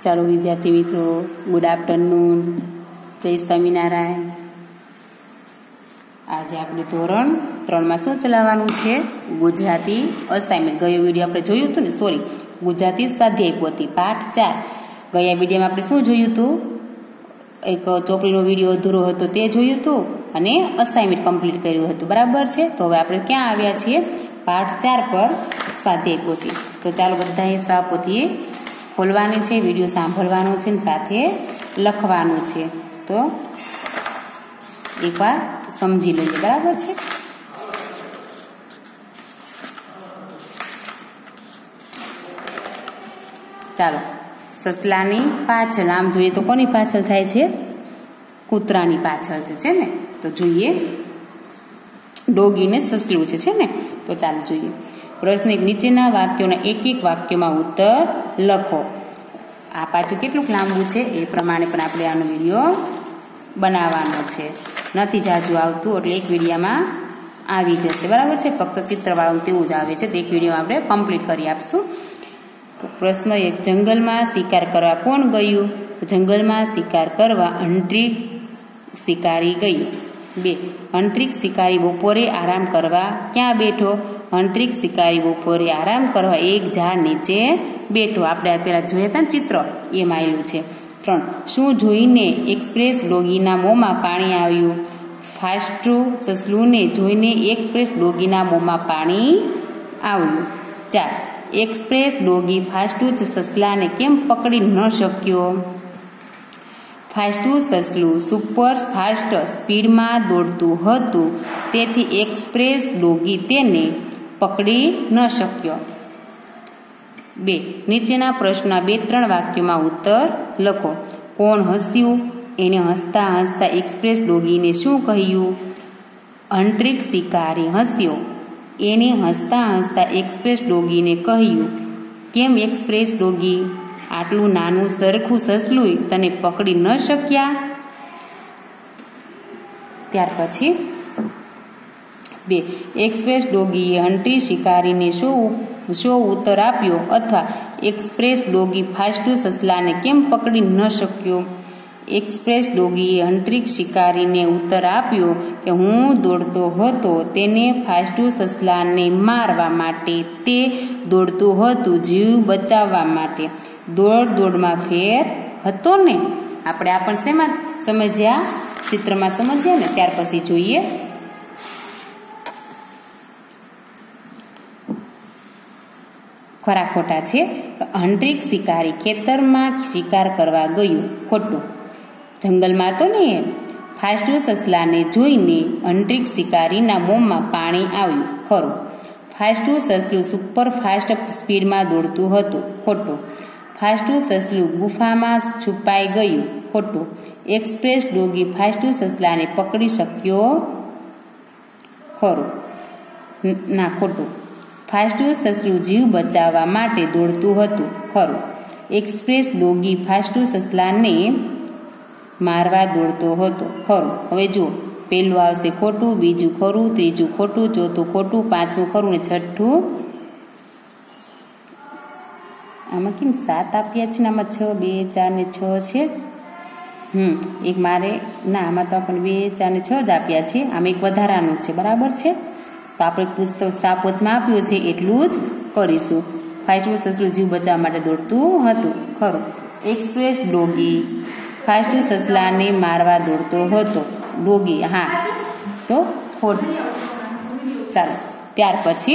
ચાલો વિદ્યાર્થી મિત્રો, ગુડ આફ્ટરનૂન, જય સ્વામિનારાયણ. આજે આપણે ધોરણ 3માં શું ચલાવવાનું છે? ગુજરાતી અસાઇનમેન્ટ. ગયો વિડીયો આપણે જોયું હતું ને, ગુજરાતી સ્વાધ્યાય પોથી પાઠ 4. ગયા વિડીયોમાં આપણે શું જોયું હતું? એક ચોપડીનો વિડીયો અધૂરો હતો તે જોયું હતું અને અસાઇનમેન્ટ કમ્પ્લીટ કર્યું હતું, બરાબર છે. તો હવે આપણે ક્યાં આવ્યા છીએ? પાઠ 4 પર, સ્વાધ્યાય પોથી. તો ચાલો બધાએ સ્વા પોથી ખોલવાની છે, વિડીયો સાંભળવાનો છે અને સાથે લખવાનું છે. તો એકવાર સમજી લઈએ, બરાબર છે. ચાલો, સસલાની પાછળ, આમ જોઈએ તો કોની પાછળ થાય છે? કૂતરાની પાછળ છે ને. તો જોઈએ, ડોગીને સસલું છે ને. તો ચાલો જોઈએ. પ્રશ્ન એક, નીચેના વાક્યોના એક એક વાક્યમાં ઉત્તર લખો. આ પાછું કેટલું લાંબુ છે એ પ્રમાણે પણ આપણે આનો વિડીયો બનાવવાનો છે. નથી જાજુ આવતું એટલે એક વિડીયોમાં આવી જશે, બરાબર છે. ફક્ત ચિત્રવાળું તેવું જ આવે છે, તો એક વિડીયોમાં આપણે કમ્પ્લીટ કરી આપશું. તો પ્રશ્ન એક, જંગલમાં શિકાર કરવા કોણ ગયું? જંગલમાં શિકાર કરવા અંતરિક્ષ શિકારી ગયું. 2, અંતરિક્ષ શિકારી બપોરે આરામ કરવા ક્યાં બેઠો? અંતરિક્ષ શિકારી બપોરે આરામ કરવા એક ઝાડ નીચે બેઠો. આપણે પેલા જોયા હતા ને ચિત્ર, એમાં આવેલું છે. 3, શું જોઈને એક્સપ્રેસ ડોગીના મોંમાં પાણી આવ્યું? ફાસ્ટુ સસલુને જોઈને એક્સપ્રેસ ડોગીના મોંમાં પાણી આવ્યું. 4, એક્સપ્રેસ ડોગી ફાસ્ટુ સસલાને કેમ પકડી ન શક્યો? ફાસ્ટુ સસલું સુપર ફાસ્ટ સ્પીડમાં દોડતું હતું, તેથી એક્સપ્રેસ ડોગી તેને પકડી ન શક્યો. 2, નીચેના પ્રશ્નના 2-3 વાક્યોમાં ઉત્તર લખો. કોણ હસ્યું? એને હસતા હસતા એક્સપ્રેસ ડોગીને શું કહ્યું? અંતરિક્ષ શિકારી હસ્યો. એને હસતા હસતા એક્સપ્રેસ ડોગીને કહ્યું. કેમ એક્સપ્રેસ ડોગી, આટલું નાનું સરખું સસલું તને પકડી ન શક્યા? ત્યાર પછી 2, એક્સપ્રેસ ડોગીએ અંતરિક્ષ શિકારીને શો ઉત્તર આપ્યો? અથવા એક્સપ્રેસ ડોગી ફાસ્ટુ સસલાને કેમ પકડી ન શક્યો? એક્સપ્રેસ ડોગીએ અંતરિક્ષ શિકારીને ઉત્તર આપ્યો કે હું દોડતો હતો તેને ફાસ્ટુ સસલાને મારવા માટે. તે દોડતું હતું જીવ બચાવવા માટે. દોડમાં ફેર હતો ને. આપણે આ પણ શેમાં સમજ્યા? ચિત્રમાં સમજ્યા ને. ત્યાર પછી જોઈએ, ખરા ખોટા છે. અંતરિક્ષ શિકારી ખેતરમાં શિકાર કરવા ગયું. ખોટું. જંગલમાં તો નહીં. ફાસ્ટુ સસલાને જોઈને અંતરિક્ષ શિકારીના મોંમાં પાણી આવ્યું. ખરું. ફાસ્ટુ સસલું સુપર ફાસ્ટ સ્પીડમાં દોડતું હતું. ખોટું. ફાસ્ટુ સસલું ગુફામાં છુપાઈ ગયું. ખોટું. એક્સપ્રેસ ડોગી ફાસ્ટુ સસલાને પકડી શક્યો. ખરું. ના, ખોટું. ફાસ્ટુ સસલું જીવ બચાવવા માટે દોડતું હતું. ખરું. એક્સપ્રેસ ડોગી ફાસ્ટુ સસલાને મારવા દોડતો હતો. ખરું. હવે જુઓ, પહેલું આવશે ખોટું, બીજું ખરું, ત્રીજું ખોટું, ચોથું ખોટું, પાંચમું ખરું ને છઠ્ઠું. આમાં કેમ 7 આપ્યા છે ને? આમાં 6, 2, 4 ને 6 છે. એક મારે ના, આમાં તો આપણને 2, 4 ને 6 જ આપ્યા છે. આમાં એક વધારાનું છે, બરાબર છે. તો આપણે પુસ્તક સાપોથમાં આપ્યું છે એટલું જ કરીશું. ફાસ્ટુ સસલું જીવ બચાવવા માટે દોડતું હતું. ખરું. એક્સપ્રેસ ડોગી ફાસ્ટુ સસલાને મારવા દોડતો હતો. ડોગી, હા, તો ખોટું. ચાલો, ત્યાર પછી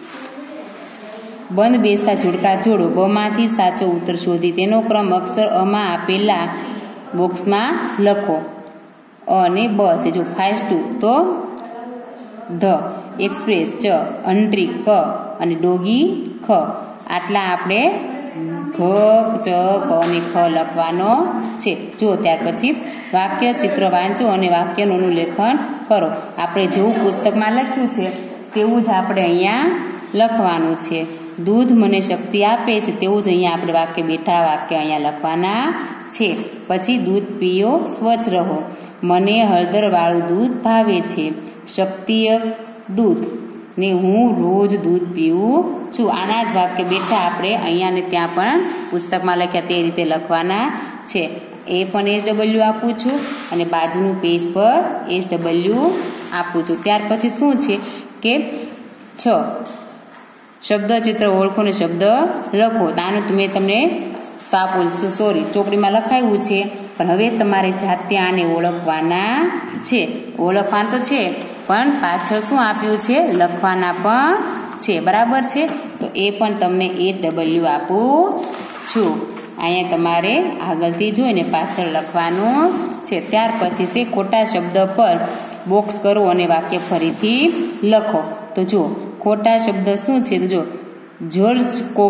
બંધ બેસતા જોડકા જોડો. બમાંથી સાચો ઉત્તર શોધી તેનો ક્રમ અક્ષર અમાં આપેલા બોક્સમાં લખો. અ અને બ છે. જો ફાસ્ટુ તો ધ, એક્સપ્રેસ ચ, અંતરિક્ષ ક અને ડોગી ખ. આટલા આપણે ઘ, ચ, ક અને ખ લખવાનો છે. જો ત્યાર પછી વાક્ય ચિત્ર વાંચો અને વાક્યનું લેખન કરો. આપણે જેવું પુસ્તકમાં લખ્યું છે તેવું જ આપણે અહીંયા લખવાનું છે. દૂધ મને શક્તિ આપે છે, તેવું જ અહીંયા આપણે વાક્ય બેઠા વાક્ય અહીંયા લખવાના છે. પછી દૂધ પીઓ, સ્વચ્છ રહો. મને હળદરવાળું દૂધ ભાવે છે. શક્તિય દૂધ. ને હું રોજ દૂધ પીવું છું. આના જ વાક્ય બેઠા આપણે અહીંયા ને ત્યાં પણ પુસ્તકમાં લખ્યા તે રીતે લખવાના છે. એ પણ SW આપું છું અને બાજુનું પેજ પર SW આપું છું. ત્યાર પછી શું છે કે 6 શબ્દ ચિત્ર ઓળખો ને શબ્દ લખો. આનું મેં તમને ચોપડીમાં લખાયું છે, પણ હવે તમારે જાતે આને ઓળખવાના છે. ઓળખવાના તો છે પણ પાછળ શું આપ્યું છે, લખવાના પણ છે. બરાબર છે, તો એ પણ તમને SW આપું છું. અહીંયા તમારે આગળથી જોઈને પાછળ લખવાનું છે. ત્યાર પછી છે ખોટા શબ્દ પર બોક્સ કરો અને વાક્ય ફરીથી લખો. તો જો ખોટા શબ્દ શું છે, તો જો જોર્જ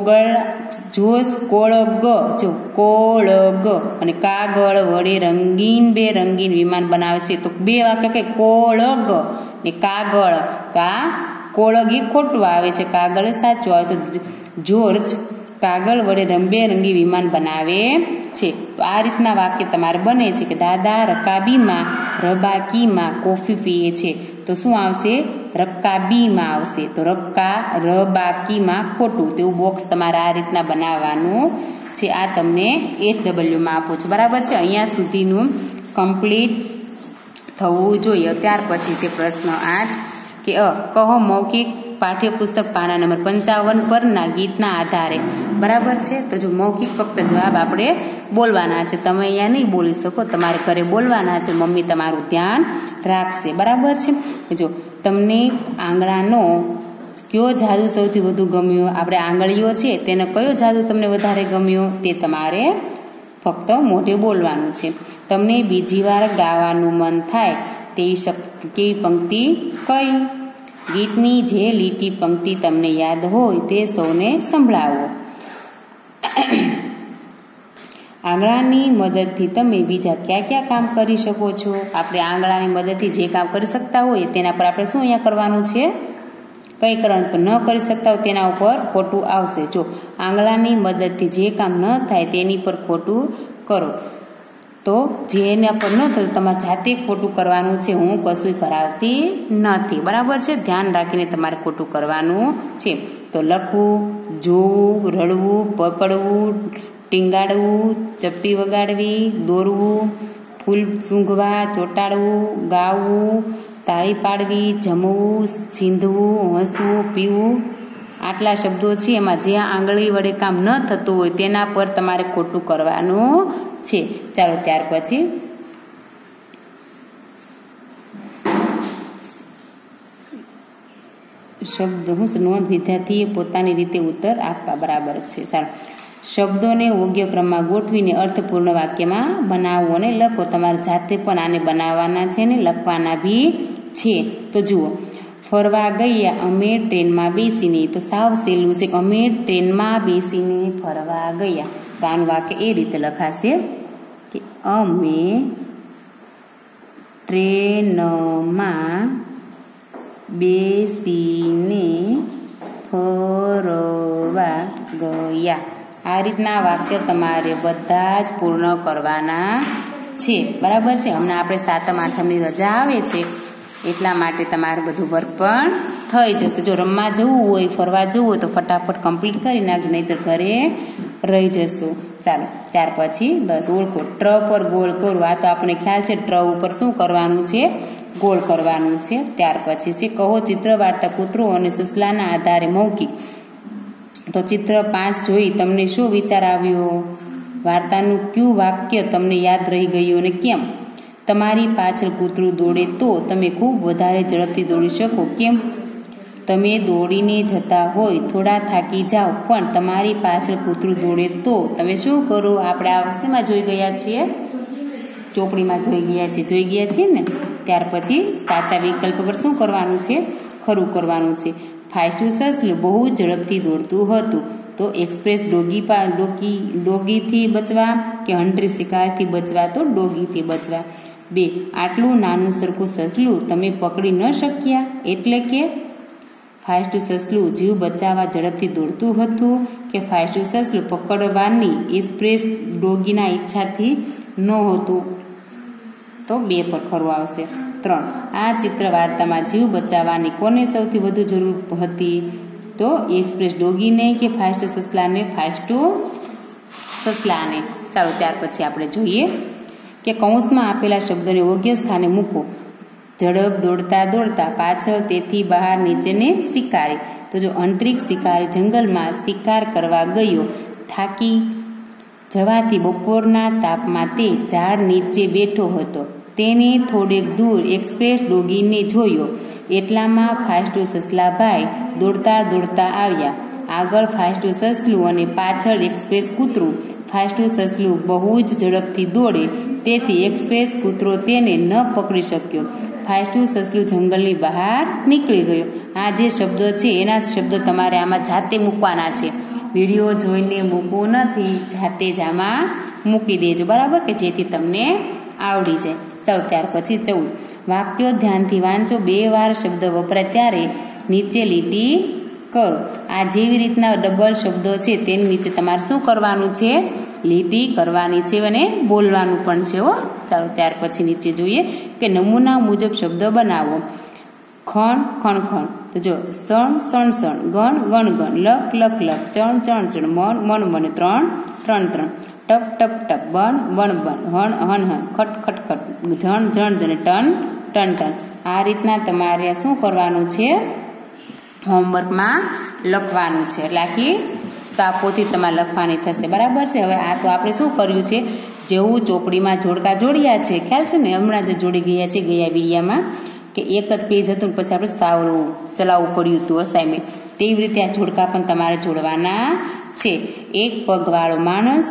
કોળગ જો કોળગ અને કાગળ વડે રંગીન બેરંગીન વિમાન બનાવે છે. તો બે વાક્ય કે કોળગ ને કાગળ. તો આ કોળગ એ ખોટું આવે છે, કાગળ સાચું આવે છે. જોર્જ કાગળ વડે રંગબેરંગી વિમાન બનાવે છે. તો આ રીતના વાક્ય તમારે બને છે કે દાદા રબાકીમાં કોફી પીએ છે. તો શું આવશે, રકાબીમાં આવશે. તો રબાકીમાં ખોટું. તેવું બોક્સ તમારે આ રીતના બનાવવાનું છે. આ તમને SW માં આપું છું. બરાબર છે, અહીંયા સુધીનું કમ્પ્લીટ થવું જોઈએ. ત્યાર પછી છે પ્રશ્ન 8 કે કહો મૌખિક પાઠ્યપુસ્તક પાના નંબર 55 પરના ગીતના આધારે. બરાબર છે, તો જો મૌખિક ફક્ત જવાબ આપણે બોલવાના છે. તમે અહીંયા નહીં બોલી શકો, તમારે ઘરે બોલવાના છે. મમ્મી તમારું ધ્યાન રાખશે. બરાબર છે, જો તમને આંગળાનો કયો જાદુ સૌથી વધુ ગમ્યો, આપણે આંગળીઓ છે તેનો કયો જાદુ તમને વધારે ગમ્યો તે તમારે ફક્ત મોઢે બોલવાનું છે. તમને બીજી વાર ગાવાનું મન થાય કેવી પંક્તિ કઈ? ગીતની જે લીટી પંક્તિ તમને યાદ હોય તે સૌને સંભળાવો. આંગળાની મદદથી તમે બીજા ક્યાં કામ કરી શકો છો? આપણે આંગળાની મદદથી જે કામ કરી શકતા હોય તેના પર આપણે શું અહીંયા કરવાનું છે, કઈ કરવાનું? તો ન કરી શકતા હોય તેના ઉપર ખોટું આવશે. જો આંગળાની મદદથી જે કામ ન થાય તેની પર ખોટું કરો. તો જેના પર ન થયું તમારે જાતે ખોટું કરવાનું છે. હું કશું કરાવતી નથી. બરાબર છે, ધ્યાન રાખીને તમારે ખોટું કરવાનું છે. તો લખવું, જોવું, રડવું, પકડવું, ટીંગાડવું, ચપટી વગાડવી, દોરવું, ફૂલ સૂંઘવા, ચોંટાડવું, ગાવું, તાળી પાડવી, જમવું, છીંધવું, હસવું, પીવું. આટલા શબ્દો છે. એમાં જે આંગળી વડે કામ ન થતું હોય તેના પર તમારે ખોટું કરવાનું છે. ચાલો ત્યાર પછી શબ્દ નોંધ વિદ્યાર્થીએ પોતાની રીતે ઉત્તર આપવા. બરાબર છે, ચાલો શબ્દોને યોગ્ય ક્રમમાં ગોઠવીને અર્થપૂર્ણ વાક્યમાં બનાવો અને લખો. તમારે જાતે પણ આને બનાવવાના છે ને લખવાના બી છે. તો જુઓ, ફરવા ગયા અમે ટ્રેનમાં બેસીને. તો સાવ સહેલું છે, અમે ટ્રેનમાં બેસીને ફરવા ગયા. તો આનું વાક્ય એ રીતે લખાશે કે અમે ટ્રેનમાં બેસીને ફરવા ગયા. આ રીતના વાક્ય તમારે બધા જ પૂર્ણ કરવાના છે. બરાબર છે, હમણાં આપણે 7મ 8મની રજા આવે છે એટલા માટે તમારે બધું વર્ક પણ થઈ જશે. જો રમવા જવું હોય, ફરવા જવું હોય તો ફટાફટ કમ્પ્લીટ કરી નાખજો, નહીતર ઘરે રહી જશું. ચાલો ત્યાર પછી 10 ઓળખો. ટ્ર પર ગોળ કરવું. આ તો આપણે ખ્યાલ છે, ટ્ર ઉપર શું કરવાનું છે, ગોળ કરવાનું છે. ત્યાર પછી છે કહો ચિત્ર વાર્તા કૂતરો અને સસલાના આધારે મૌખિક. તો ચિત્ર 5 જોઈ તમને શું વિચાર આવ્યો? વાર્તાનું કયું વાક્ય તમને યાદ રહી ગયું અને કેમ? તમારી પાછળ કૂતરું દોડે તો તમે ખૂબ વધારે ઝડપથી દોડી શકો. કેમ? તમે દોડીને જતા હોય, થોડા થાકી જાઓ, પણ તમારી પાછળ કૂતરું દોડે તો તમે શું કરો? આપણે આ શેમાં જોઈ ગયા છીએ? ચોપડીમાં જોઈ ગયા છીએ ને. ત્યાર પછી સાચા વિકલ્પ પર શું કરવાનું છે? ખરું કરવાનું છે. ફાસ્ટું સસલું બહુ ઝડપથી દોડતું હતું. તો એક્સપ્રેસ ડોગીથી બચવા કે હંટ્રી શિકારથી બચવા? તો ડોગીથી બચવા. 2 આટલું નાનું સરખું સસલું તમે પકડી ન શક્યા એટલે કે? ફાસ્ટ સસલું જીવ બચાવવા ઝડપથી દોડતું હતું કે ફાસ્ટ સસલું પકડવાની એક્સપ્રેસ ડોગીના ઈચ્છાથી ન હતું? તો 2 પર ખરું આવશે. 3. આ ચિત્ર વાર્તામાં જીવ બચાવવાની કોને સૌથી વધુ જરૂર હતી? તો એક્સપ્રેસ ડોગીને કે ફાસ્ટ સસલાને? ફાસ્ટ સસલાને. ચાલો ત્યાર પછી આપણે જોઈએ કે કૌંસમાં આપેલા શબ્દોને યોગ્ય સ્થાને મૂકો. ઝડપ, દોડતા દોડતા, પાછળ, તેથી, બહાર, નીચેને શિકારી. તો જો અંતરિક્ષ શિકારી જંગલમાં શિકાર કરવા ગયો. થાકી જવાથી બપોરના તાપમાં તે ઝાડ નીચે બેઠો હતો. તેને થોડેક દૂર એક્સપ્રેસ ડોગીને જોયો. એટલામાં ફાસ્ટ સસલાભાઈ દોડતા દોડતા આવ્યા. આગળ ફાસ્ટ સસલું અને પાછળ એક્સપ્રેસ કૂતરું. ફાસ્ટ સસલું બહુ જ ઝડપથી દોડે, તેથી એક્સપ્રેસ કૂતરો તેને ન પકડી શક્યો. ફાસ્ટ સસલું જંગલની બહાર નીકળી ગયો. આ જે શબ્દો છે એના શબ્દો તમારે આમાં જાતે મૂકવાના છે. વિડીયો જોઈને મૂકવું નથી, જાતે જ આમાં મૂકી દેજો, બરાબર, કે જેથી તમને આવડી જાય. ચાલો ત્યાર પછી 14. વાક્યો ધ્યાનથી વાંચો. 2 વાર શબ્દ વપરાય ત્યારે નીચે લીટી કરો. આ જેવી રીતના ડબલ શબ્દો છે તેની નીચે તમારે શું કરવાનું છે? લીટી કરવાની છે અને બોલવાનું પણ છે. ચાલો ત્યાર પછી નીચે જોઈએ કે નમૂના મુજબ શબ્દ બનાવો. ખણ, ખણ, ખણ. તો જો સણ, સણ, સણ. ગણ, ગણ, ગણ. લખ, લખ, લખ. ચણ, ચણ, ચણ. મન, મન, મન. ત્રણ, ત્રણ, ત્રણ. ટપ, ટપ, ટપ. બન, બન, બન. હણ, હણ, હણ. ખટ, ખટ, ખટ. જણ, જણ, જણ. ટન, ટન, ટન. આ રીતના તમારે શું કરવાનું છે? હોમવર્કમાં લખવાનું છે. એટલે આખી સાપોથી તમારે લખવાની થશે, બરાબર છે. હવે આ તો આપણે શું કર્યું છે? જેવું ચોપડીમાં જોડકા જોડ્યા છે, ખ્યાલ છે ને? હમણાં જ જોડી ગયા છે ગયા વિડીયામાં, કે એક જ પેજ હતું પછી આપણે સાવરું ચલાવવું પડ્યું હતું અસાઇનમેન્ટ. તેવી રીતે આ જોડકા પણ તમારે જોડવાના છે. એક પગવાળો માણસ,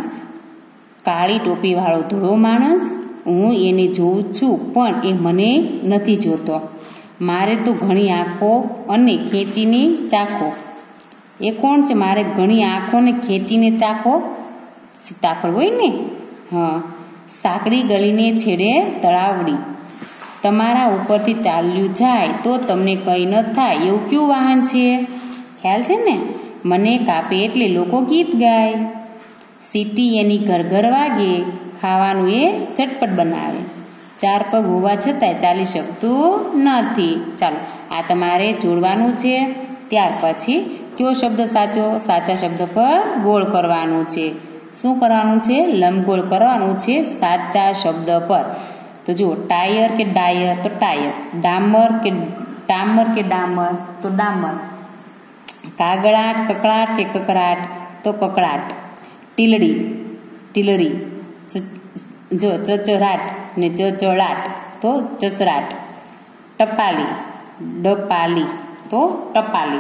કાળી ટોપીવાળો ધોળો માણસ. હું એને જોઉં છું પણ એ મને નથી જોતો. મારે તો ઘણી આંખો અને ખેંચીને ચાખો. એ કોણ છે? મારે ઘણી આંખોને ખેંચીને ચાખો. સીતાફળ હોય ને? હા. સાંકડી ગલીને છેડે તળાવડી. તમારા ઉપરથી ચાલ્યું જાય તો તમને કંઈ ન થાય એવું કયું વાહન છે? ખ્યાલ છે ને? મને કાપે એટલે લોકો ગીત ગાય. સીટી એની ઘર ઘર વાગે. ખાવાનું એ ચટપટ બનાવે. 4 પગ હોવા છતાંય ચાલી શકતું નથી. ચાલો આ તમારે જોડવાનું છે. ત્યાર પછી કયો શબ્દ સાચો? સાચા શબ્દ પર ગોળ કરવાનું છે. શું કરવાનું છે? લંબગોળ કરવાનું છે સાચા શબ્દ પર. તો જુઓ, ટાયર કે ડાયર? તો ટાયર. ડામર કે ટામર કે ડામર? તો ડામર. કાગળાટ, કકળાટ કે કકરાટ? તો કકળાટ. ટીલડી, ટીલરી. જો ચચરાટ ને ચચળાટ? તો ચસરાટ. ટપાલી, ડપાલી. તો ટપાલી.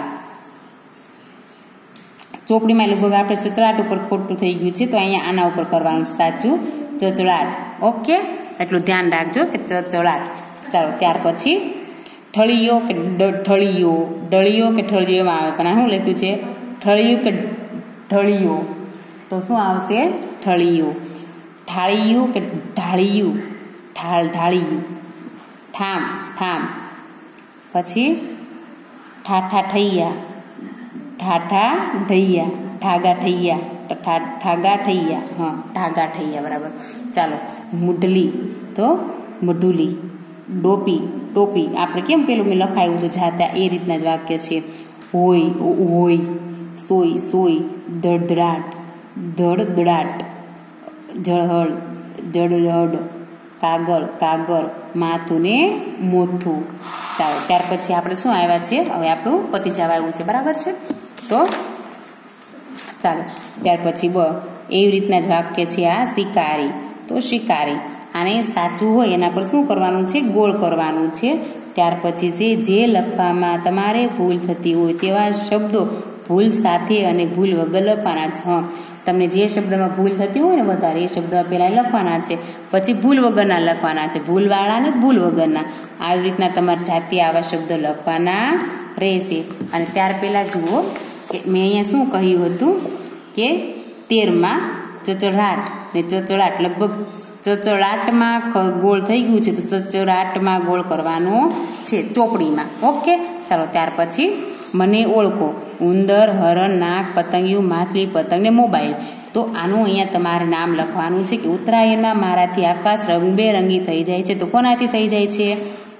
ચોપડીમાં લગભગ આપણે સચરાટ ઉપર ખોટું થઈ ગયું છે, તો અહીંયા આના ઉપર કરવાનું સાચું ચચળાટ. ઓકે, એટલું ધ્યાન રાખજો કે ચચળાટ. ચાલો ત્યાર પછી ઠળીયો કે ઠળીયો? ડળીયો કે ઠળીયોમાં આવે, પણ આ શું લખ્યું છે? ઠળિયું કે ઢળિયો? તો શું આવશે? ઠળિયો. ઠાળિયું કે ઢાળિયું? ઢાળિયું. ઠામ, ઠામ. પછી ઠાઠા ઠૈયા, ઠાઠા ઢૈયા. ઠાગા ઠૈયા, ઠાગા ઠૈયા. હા, ઠાગા ઠૈયા, બરાબર. ચાલો મુઢલી તો મઢુલી. ડોપી, ટોપી. આપણે કેમ પેલું મેં લખાયું હતું જાતા એ રીતના જ વાક્ય છે. હોય, હોય. સોય, સોય. ધડધડાટ, ધડધડાટ. જળહળ, જળહળ. કાગળ, કાગળ. માથું ને મોથું. ચાલો ત્યાર પછી આપણે શું આવ્યા છે? હવે આપણું પતી જવા આવ્યું છે, બરાબર છે? તો ચાલો ત્યાર પછી એવી રીતના જ વાક્ય છે આ શિકારી. તો શિકારી. આને સાચું હોય એના પર શું કરવાનું છે? ગોળ કરવાનું છે. ત્યાર પછી છે જે લખવામાં તમારે ભૂલ થતી હોય તેવા શબ્દો ભૂલ સાથે અને ભૂલ વગર લખવાના છે. હા, તમને જે શબ્દમાં ભૂલ થતી હોય ને વધારે એ શબ્દ પહેલા લખવાના છે, પછી ભૂલ વગરના લખવાના છે. ભૂલવાળા ને ભૂલ વગરના. આવી રીતના તમારે જાતે આવા શબ્દો લખવાના રહેશે. અને ત્યાર પહેલા જુઓ કે મેં અહીંયા શું કહ્યું હતું કે 13માં ચચળાટ ને ચચળાટ. લગભગ ચચળાટમાં ગોળ થઈ ગયું છે, તો ચચળાટમાં ગોળ કરવાનો છે ચોપડીમાં. ઓકે, ચાલો ત્યાર પછી મને ઓળખો. ઉંદર, હરણ, નાગ, પતંગિયું, માછલી, પતંગ ને મોબાઈલ. તો આનું અહીંયા તમારે નામ લખવાનું છે કે ઉત્તરાયણમાં મારાથી આકાશ રંગબેરંગી થઈ જાય છે. તો કોનાથી થઈ જાય છે?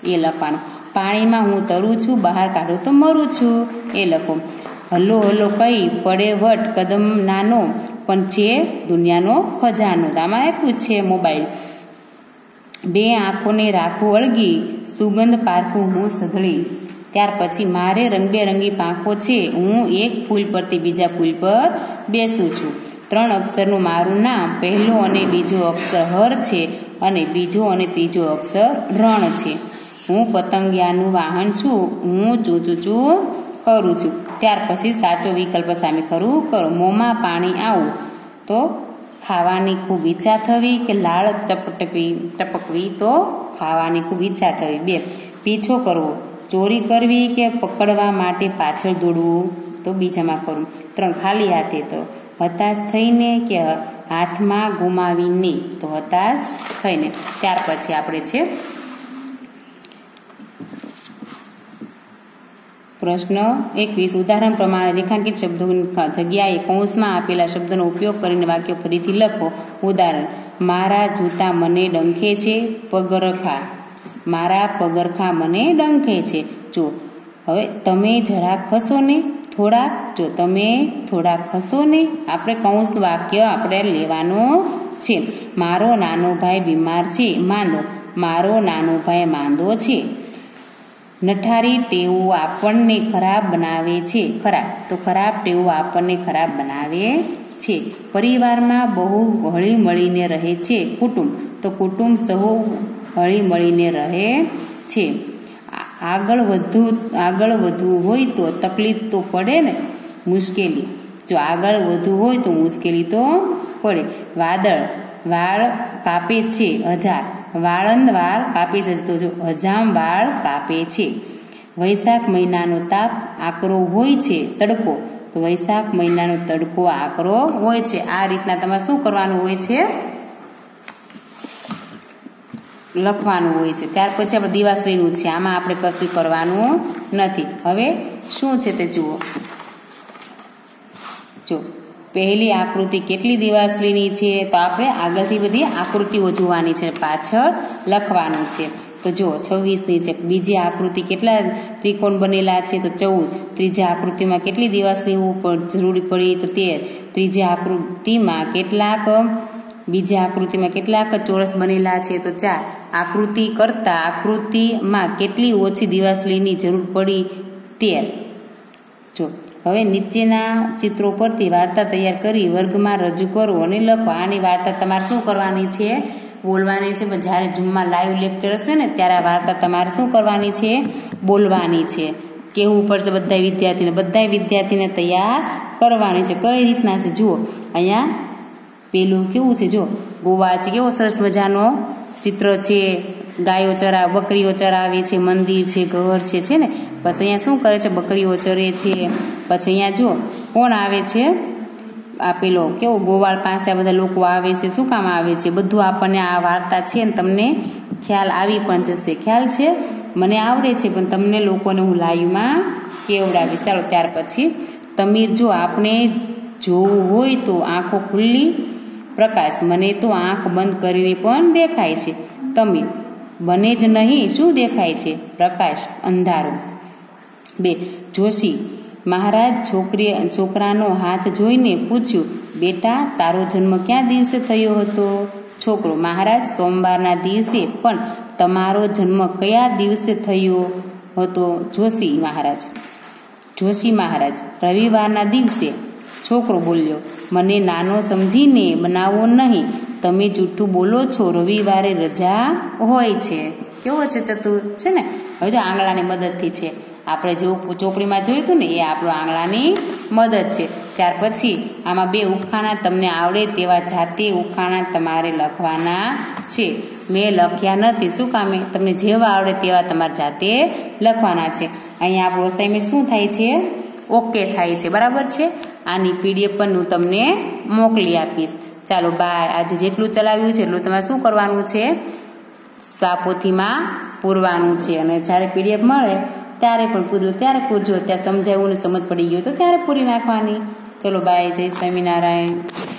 એ લખવાનું. પાણીમાં હું તરું છું, બહાર કાઢું તો મરું છું, એ લખો. હલ્લો હલ્લો કહી પડે વટ, કદમ નાનો પણ છે દુનિયાનો ખજાનો. આમાં આપ્યું છે મોબાઈલ. બે આંખોને રાખું અળગી, સુગંધ પારખું હું સઘળી. ત્યાર પછી મારે રંગબેરંગી પાંખો છે, હું એક ફૂલ પરથી બીજા ફૂલ પર બેસું છું. 3 અક્ષરનું મારું નામ, પહેલો અને બીજો અક્ષર હર છે અને બીજો અને ત્રીજો અક્ષર રણ છે. હું પતંગિયાનું વાહન છું, હું ચૂ ચૂ ચૂ કરું છું. ત્યાર પછી સાચો વિકલ્પ સામે ખરું કરો. મોંમાં પાણી આવું તો ખાવાની ખૂબ ઈચ્છા થવી, કે લાળ ટપકવી તો ખાવાની ખૂબ ઈચ્છા થવી. 2 પીછો કરવો, ચોરી કરવી કે પકડવા માટે પાછળ દોડવું તો બીજામાં કરવું. 3 ખાલી હાથે તો હતાશ થઈને કે હાથમાં ગુમાવીને તો હતાશ થઈને. ત્યાર પછી આપણે છે પ્રશ્ન 21. ઉદાહરણ પ્રમાણે રેખાંકિત શબ્દોની જગ્યાએ કૌંસમાં આપેલા શબ્દોનો ઉપયોગ કરીને વાક્યો ફરીથી લખો. ઉદાહરણ: મારા જૂતા મને ડંખે છે, પગરખા. મારા પગરખા મને ડંખે છે. જો હવે તમે જરાક ખસો ને, થોડાક. જો તમે થોડાક ખસો ને, આપણે કૌંસનું વાક્ય આપણે લેવાનું છે. મારો નાનો ભાઈ બીમાર છે, માંદો. મારો નાનો ભાઈ માંદો છે. નઠારી ટેવો આપણને ખરાબ બનાવે છે, ખરાબ. તો ખરાબ ટેવો આપણને ખરાબ બનાવે છે. પરિવારમાં બહુ હળી મળીને રહે છે, કુટુંબ. તો કુટુંબ સહુ હળી મળીને રહે છે. આગળ વધવું હોય તો તકલીફ તો પડે ને, મુશ્કેલી. જો આગળ વધવું હોય તો મુશ્કેલી તો પડે. વાદળ વાળ કાપે છે, હજાર. વાળંદ વાળ કાપે છે, તો જો હજામ વાળ કાપે છે. વૈશાખ મહિનાનો તાપ આકરો હોય છે, તડકો. તો વૈશાખ મહિનાનો તડકો આકરો હોય છે. આ રીતના તમારે શું કરવાનું હોય છે? લખવાનું હોય છે. ત્યાર પછી આપણે દિવાસળીનું છે, આમાં આપણે કશું કરવાનું નથી. હવે શું છે તે જુઓ. જો પહેલી આકૃતિ કેટલી દિવાસળીની છે, તો આપણે આગળથી બધી આકૃતિઓ જોવાની છે, પાછળ લખવાનું છે. તો જો 26ની છે. બીજી આકૃતિ કેટલા ત્રિકોણ બનેલા છે, તો 14. ત્રીજી આકૃતિમાં કેટલી દિવાસળીઓ જરૂરી પડી, તો 13. ત્રીજી આકૃતિમાં બીજી આકૃતિમાં કેટલાક ચોરસ બનેલા છે, તો 4. આકૃતિ કરતા આકૃતિમાં કેટલી ઓછી દિવાસળીની જરૂર પડી, 13. જો હવે નીચેના ચિત્રો પરથી વાર્તા તૈયાર કરી વર્ગમાં રજૂ કરો અને લખો. આની વાર્તા તમારે શું કરવાની છે? બોલવાની છે. પણ જ્યારે ઝૂમમાં લાઈવ લેક્ચર હશે ને, ત્યારે આ વાર્તા તમારે શું કરવાની છે? બોલવાની છે. કહેવું પડશે બધા વિદ્યાર્થીને તૈયાર કરવાની છે. કઈ રીતના છે જુઓ. અહીંયા પેલું કેવું છે, જો ગોવાળ છે, કેવો સરસ મજાનો ચિત્ર છે. ગાયો બકરીઓ ચરાવે છે, મંદિર છે, ઘર છે ને. બસ અહીંયા શું કરે છે? બકરીઓ ચરે છે. પછી અહીંયા જો કોણ આવે છે? આ પેલો કેવો ગોવાળ પાસે આ બધા લોકો આવે છે. શું કામ આવે છે? બધું આપણને આ વાર્તા છે ને તમને ખ્યાલ આવી પણ જશે. ખ્યાલ છે? મને આવડે છે, પણ તમને લોકોને હું લાઈવમાં કેવડાવીશ. ચાલો ત્યાર પછી તમીર: જો આપણે જોવું હોય તો આંખો ખુલ્લી, પ્રકાશ: મને તો આંખ બંધ કરીને પણ દેખાય છે. તમીર: બને જ નહીં, શું દેખાય છે? પ્રકાશ: અંધારું. 2 જોશી: મહારાજ છોકરાનો હાથ જોઈને પૂછ્યું, બેટા તારો જન્મ ક્યાં દિવસે થયો હતો? છોકરો: મહારાજ સોમવારના દિવસે. પણ તમારો જન્મ કયા દિવસે થયો હતો? જોશી મહારાજ: રવિવારના દિવસે. છોકરો બોલ્યો, મને નાનો સમજીને બનાવો નહીં, તમે જૂઠું બોલો છો, રવિવારે રજા હોય છે. કેવો છે? ચતુર છે ને. હવે જો આંગળાની મદદથી છે. આપણે જેવું ચોપડીમાં જોયું હતું ને, એ આપણો આંગળાની મદદ છે. ત્યાર પછી આમાં 2 ઉખાણા તમને આવડે તેવા જાતે ઉખાણા તમારે લખવાના છે. મેં લખ્યા નથી. શું કામે? તમને જેવા આવડે તેવા તમારે જાતે લખવાના છે. અહીંયા આપણું અસાઇનમેન્ટ શું થાય છે? ઓકે થાય છે. બરાબર છે. આની PDF પણ હું તમને મોકલી આપીશ. ચાલો બાય. આજે જેટલું ચલાવ્યું છે એટલું તમારે શું કરવાનું છે? પોથીમાં પૂરવાનું છે. અને જ્યારે PDF મળે ત્યારે પણ પૂર્યું, ત્યારે પૂરજો. ત્યાં સમજાયું ને સમજ પડી ગયું તો ત્યારે પૂરી નાખવાની. ચલો બાય. જય સ્વામિનારાયણ.